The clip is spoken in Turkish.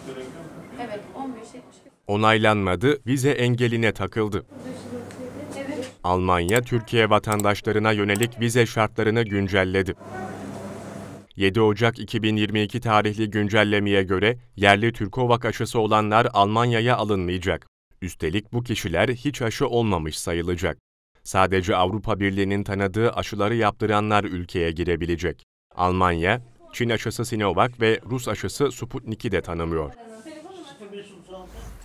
Evet, 15.72. Onaylanmadı, vize engeline takıldı. Evet. Almanya, Türkiye vatandaşlarına yönelik vize şartlarını güncelledi. 7 Ocak 2022 tarihli güncellemeye göre yerli Türkovak aşısı olanlar Almanya'ya alınmayacak. Üstelik bu kişiler hiç aşı olmamış sayılacak. Sadece Avrupa Birliği'nin tanıdığı aşıları yaptıranlar ülkeye girebilecek. Almanya, Çin aşısı Sinovac ve Rus aşısı Sputnik'i de tanımıyor.